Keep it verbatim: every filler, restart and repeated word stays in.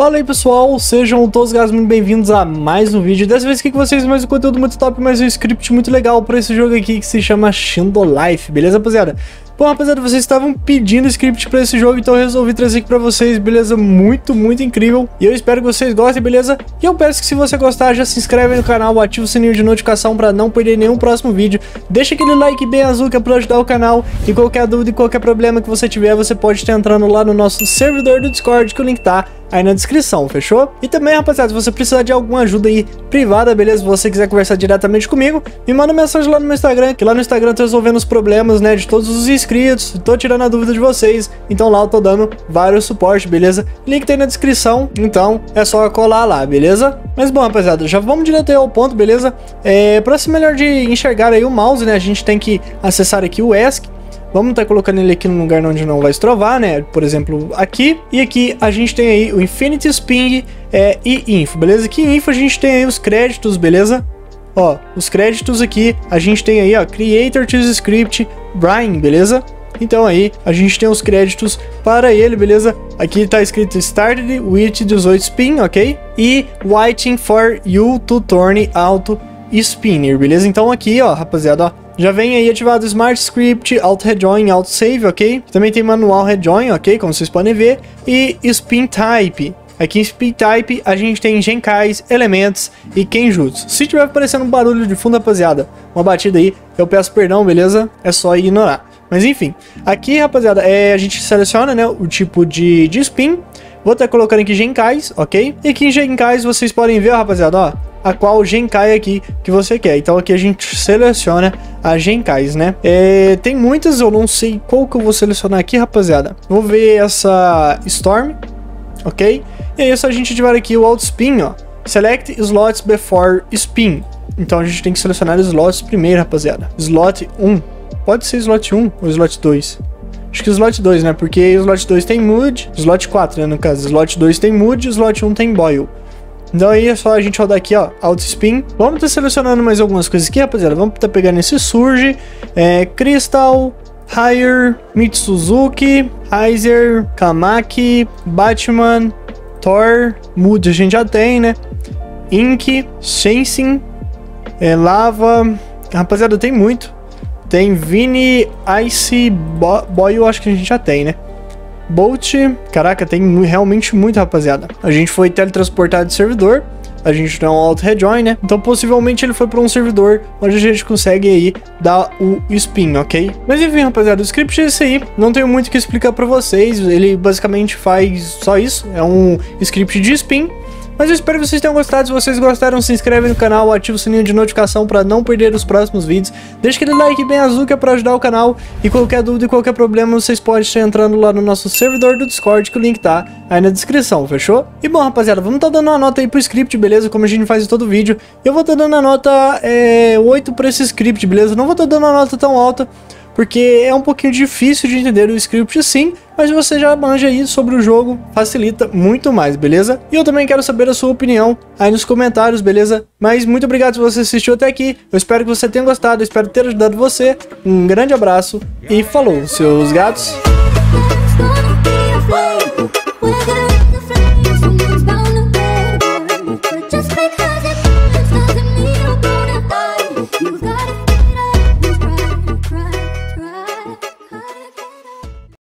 Fala aí pessoal, sejam todos gatos muito bem-vindos a mais um vídeo. Dessa vez aqui com vocês mais um conteúdo muito top, mais um script muito legal para esse jogo aqui que se chama Shindo Life, beleza rapaziada? Bom rapaziada, vocês estavam pedindo script para esse jogo, então eu resolvi trazer aqui para vocês, beleza? Muito, muito incrível. E eu espero que vocês gostem, beleza? E eu peço que se você gostar, já se inscreve aí no canal, ativa o sininho de notificação para não perder nenhum próximo vídeo. Deixa aquele like bem azul que é para ajudar o canal. E qualquer dúvida e qualquer problema que você tiver, você pode estar entrando lá no nosso servidor do Discord, que o link tá aí na descrição, fechou? E também, rapaziada, se você precisar de alguma ajuda aí privada, beleza? Se você quiser conversar diretamente comigo, me manda mensagem lá no meu Instagram, que lá no Instagram eu tô resolvendo os problemas, né, de todos os inscritos, tô tirando a dúvida de vocês, então lá eu tô dando vários suportes, beleza? Link tá aí na descrição, então é só colar lá, beleza? Mas bom, rapaziada, já vamos direto aí ao ponto, beleza? É, pra ser melhor de enxergar aí o mouse, né, a gente tem que acessar aqui o E S C. Vamos estar colocando ele aqui num lugar onde não vai estrovar, né? Por exemplo, aqui. E aqui a gente tem aí o Infinity Spin é, e Info, beleza? Aqui em Info a gente tem aí os créditos, beleza? Ó, os créditos aqui a gente tem aí, ó, Creator to Script, Brian, beleza? Então aí a gente tem os créditos para ele, beleza? Aqui tá escrito Started with dezoito Spin, ok? E Waiting for you to turn auto spinner, beleza? Então aqui, ó, rapaziada, ó, já vem aí ativado Smart Script, Auto Rejoin, Auto Save, ok? Também tem Manual Rejoin, ok? Como vocês podem ver. E Spin Type. Aqui em Spin Type a gente tem Genkais, Elements e Kenjutsu. Se tiver aparecendo um barulho de fundo, rapaziada, uma batida aí, eu peço perdão, beleza? É só ignorar. Mas enfim, aqui, rapaziada, é, a gente seleciona, né, o tipo de, de Spin. Vou estar colocando aqui Genkais, ok? E aqui em Genkais vocês podem ver, rapaziada, ó, a qual Genkai aqui que você quer. Então aqui a gente seleciona a Genkais, né? É, tem muitas, eu não sei qual que eu vou selecionar aqui, rapaziada. Vou ver essa Storm, ok? E aí se a gente tiver aqui o Auto Spin, ó, Select Slots Before Spin. Então a gente tem que selecionar os slots primeiro, rapaziada. Slot um, pode ser slot um ou slot dois. Acho que slot dois, né? Porque o slot dois tem Mood, slot quatro, né? No caso, slot dois tem Mood, slot um tem Boil. Então aí é só a gente rodar aqui, ó, Auto Spin. Vamos estar selecionando mais algumas coisas aqui, rapaziada. Vamos estar pegando esse Surge, é, Crystal, Higher, Mitsuzuki, Heiser, Kamaki, Batman, Thor, Mood a gente já tem, né? Ink, Sensing, é, Lava, rapaziada, tem muito. Tem Vini, Ice, Bo Boy, eu acho que a gente já tem, né? Bolt, caraca, tem realmente muito, rapaziada. A gente foi teletransportado de servidor, a gente tem um auto rejoin, né? Então possivelmente ele foi para um servidor onde a gente consegue aí dar o spin, ok? Mas enfim, rapaziada, o script é esse aí, não tenho muito o que explicar para vocês, ele basicamente faz só isso, é um script de spin. Mas eu espero que vocês tenham gostado. Se vocês gostaram, se inscreve no canal, ativa o sininho de notificação para não perder os próximos vídeos. Deixa aquele like bem azul que é para ajudar o canal. E qualquer dúvida e qualquer problema, vocês podem estar entrando lá no nosso servidor do Discord, que o link tá aí na descrição, fechou? E bom, rapaziada, vamos estar tá dando uma nota aí pro script, beleza? Como a gente faz em todo vídeo. Eu vou estar tá dando a nota é, oito para esse script, beleza? Não vou estar tá dando uma nota tão alta, porque é um pouquinho difícil de entender o script sim, mas você já manja aí sobre o jogo, facilita muito mais, beleza? E eu também quero saber a sua opinião aí nos comentários, beleza? Mas muito obrigado se você assistiu até aqui, eu espero que você tenha gostado, eu espero ter ajudado você, um grande abraço e falou, seus gatos!